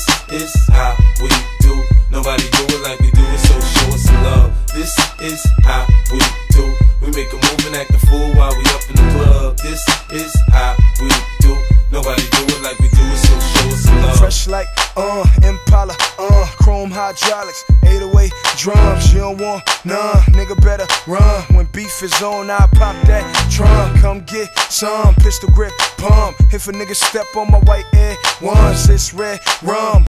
This is how we do. Nobody do it like we do it, so show us some love. This is how we do. We make a move and act a fool while we up in the club. This is how we do. Nobody do it like we do it, so show us some love. Fresh like Impala, chrome hydraulics, 808 drums. You don't want none, nigga better run. When beef is on, I pop that trunk. Come get some pistol grip pump. If a nigga step on my white air once, it's red rum.